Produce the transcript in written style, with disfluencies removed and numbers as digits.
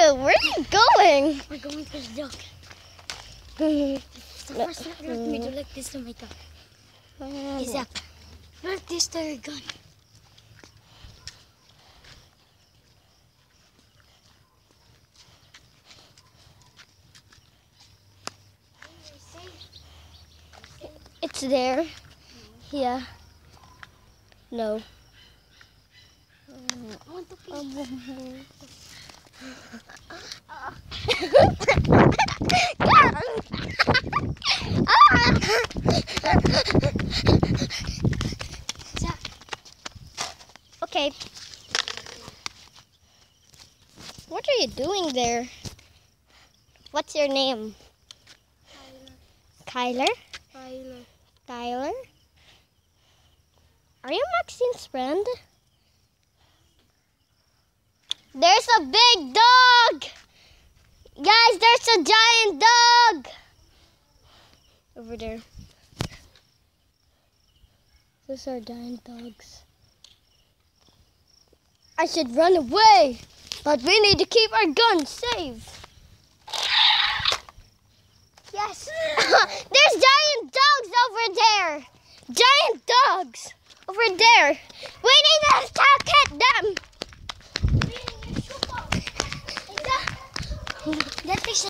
Where are you going? We're going to the dog. It's the first time for me to like this to my dog. Isaac, let this to your gun. It's there. Yeah. No. I want to pee. Okay. What are you doing there? What's your name? Kyler? Tyler? Are you Maxine's friend? There's a big dog! Guys, there's a giant dog! Over there. Those are giant dogs. I should run away, but we need to keep our guns safe. Yes. There's giant dogs over there. Giant dogs over there. We need to attack them. That is